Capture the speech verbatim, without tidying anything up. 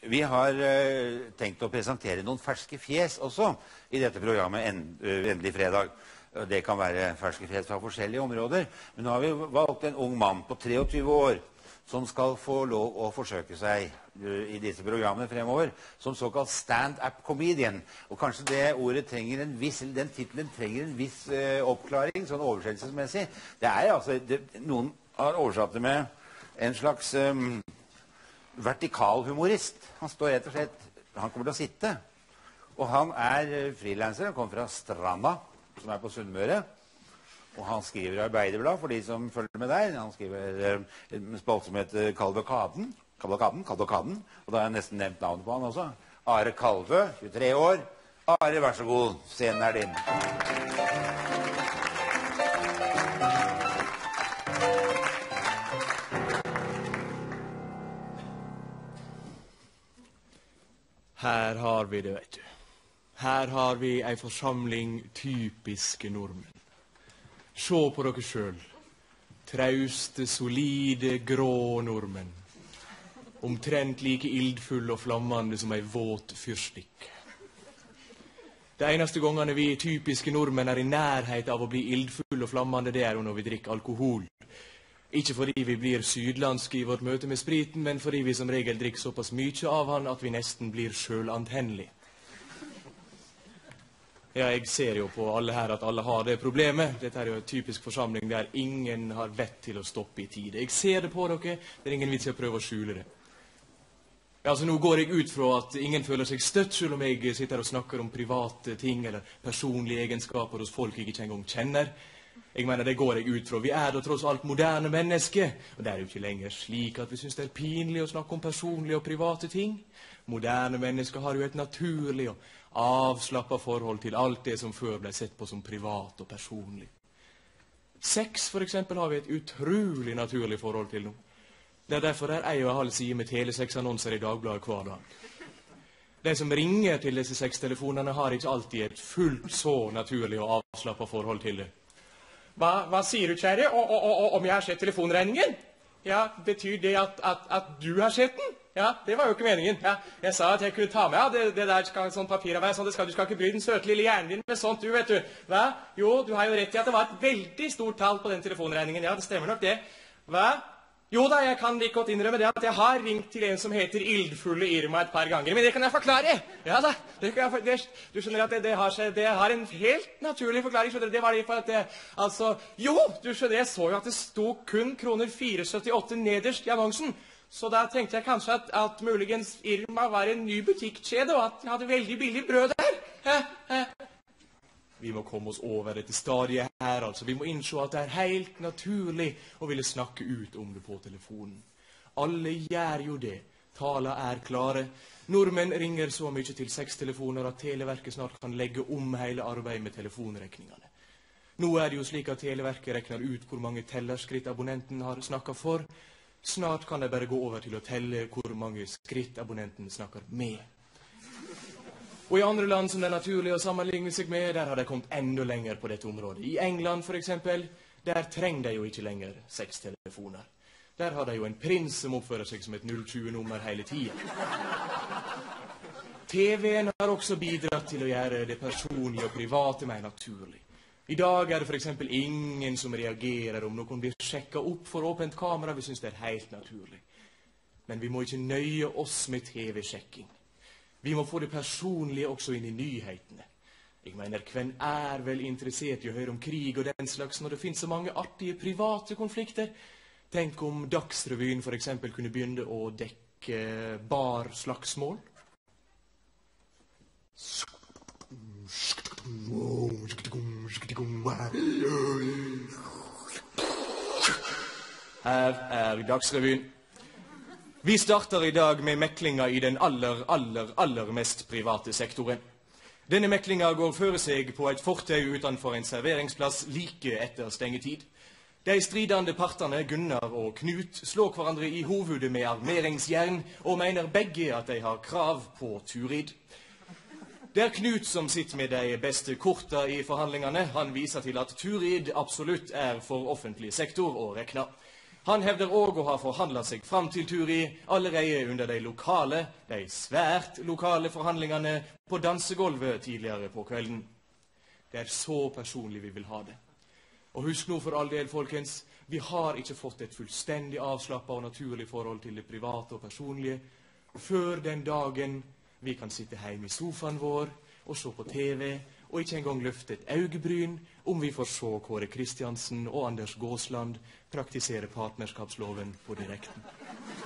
Vi har uh, tenkt å presentere noen ferske fjes også i dette programmet en, uh, Endelig fredag. Uh, det kan være ferske fjes fra forskjellige områder. Men nå har vi valgt en ung mann på treogtyve år som skal få lov å forsøke seg uh, i disse programmene fremover som såkalt stand-up comedian. Og kanskje det ordet trenger en viss, eller den titelen trenger en viss uh, oppklaring, sånn oversettelsesmessig. Det er altså, det, noen har oversatt det med en slags um, vertikal humorist. Han står rett og slett, han kommer til å sitte. Og han er uh, freelancer, han kommer fra Stranda, som er på Sunnmøre. Og han skriver Arbeiderblad, for de som følger med der. Han skriver uh, en spalte som heter Kalvekaden. Kalvekaden, Kalvekaden. Og da har jeg nesten nevnt navnet på han også. Are Kalvø, tjuetre år. Are, vær så god, scenen er din. Her har vi det, vet du. Her har vi en forsamling typiske nordmenn. Se på dere selv. Trauste, solide, grå nordmenn. Omtrent like ildfulle og flammende som en våt fyrstikk. De eneste gangene vi typiske nordmenn er i nærhet av å bli ildfulle og flammende, det er jo når vi drikker alkohol. Ikke fordi vi blir sydlandske i vårt møte med spriten, men fordi vi som regel drikker såpass mye av han at vi nesten blir sjølantennelige. Ja, jeg ser jo på alle her at alle har det problemet. Dette er jo en typisk forsamling der ingen har vett til å stoppe i tide. Jeg ser det på dere, det er ingen vits i å prøve å skjule det. Ja, altså nå går jeg ut fra at ingen føler seg støtt, selv om jeg sitter og snakker om private ting eller personlige egenskaper hos folk jeg ikke engang kjenner. Jeg mener, det går jeg ut fra. Vi er da tross alt moderne mennesker, og det er jo ikke lenger slik at vi synes det er pinlig å snakke om personlige og private ting. Moderne mennesker har jo et naturlig og avslappet forhold til alt det som før ble sett på som privat og personlig. Sex, for eksempel, har vi et utrolig naturlig forhold til nå. Det er derfor det er ei og en halv side med telesex-annonser i Dagbladet hver dag. De som ringer til disse sextelefonene har ikke alltid et fullt så naturlig og avslappet forhold til det. Hva, hva sier du, kjære, o, o, o, om jeg har sett telefonregningen? Ja, betyr det at, at, at du har sett den? Ja, det var jo ikke meningen. Ja, jeg sa at jeg kunne ta med, ja, det, det der skal sånn papir av meg, sånn, det skal, du skal ikke bry den søte lille hjernen din med sånt, du, vet du. Hva? Jo, du har jo rett i at det var et veldig stort tall på den telefonregningen. Ja, det stemmer nok det. Hva? Jo da, jeg kan like godt innrømme det at jeg har ringt til en som heter Ildfulle Irma et par ganger, men det kan jeg forklare. Ja da, det kan jeg for, det, du skjønner at det, det, har, det har en helt naturlig forklaring, skjønner du, det var det for at det, altså, jo, du skjønner, jeg så jo at det sto kun kroner fire syttiåtte nederst i annonsen, så da tenkte jeg kanskje at, at muligens Irma var en ny butikkjede, og at de hadde veldig billig brød der. Hæ? Hæ? Vi må komme oss over dette stadiet her, altså. Vi må innse at det er helt naturlig å ville snakke ut om det på telefonen. Alle gjør jo det. Tala er klare. Nordmenn ringer så mye til sextelefoner at Televerket snart kan legge om hele arbeidet med telefonrekningene. Nå er det jo slik at Televerket rekner ut hvor mange tellerskritt abonnenten har snakket for. Snart kan de bare gå over til å telle hvor mange skritt abonnenten snakker med. Og i andre land som det er naturlig å sammenligne seg med, der har de kommet enda lenger på dette området. I England, for eksempel, der trenger de jo ikke lenger sextelefoner. Der har de jo en prins som oppfører seg som et null tjue-nummer hele tiden. T V-en har også bidratt til å gjøre det personlige og private mer naturlig. I dag er det for eksempel ingen som reagerer om noen blir sjekket opp for åpent kamera. Vi synes det er helt naturlig. Men vi må ikke nøye oss med T V-sjekking. Vi må få det personlige også inn i nyhetene. Jeg mener, hvem er vel interessert i å høre om krig og den slags når det finnes så mange artige private konflikter? Tenk om Dagsrevyen for eksempel kunne begynne å dekke barslagsmål. Her er Dagsrevyen. Vi starter i dag med meklinga i den aller, aller, aller mest private sektoren. Denne meklinga går føre seg på et fortau utenfor en serveringsplass like etter stengetid. De stridende partene, Gunnar og Knut, slår hverandre i hovedet med armeringsjern og mener begge at de har krav på Turid. Det er Knut som sitter med de beste korta i forhandlingene. Han viser til at Turid absolutt er for offentlig sektor å rekne. Han hevder også å ha forhandlet seg fram til Turi allerede under de lokale, de svært lokale forhandlingene på dansegolvet tidligere på kvelden. Det er så personlig vi vil ha det. Og husk nå for all del, folkens, vi har ikke fått et fullstendig avslappet og naturlig forhold til det private og personlige før den dagen vi kan sitte hjemme i sofaen vår og se på T V, og ikke engang løfte et øyebryn om vi får se Kåre Kristiansen og Anders Gåsland praktisere partnerskapsloven på direkten.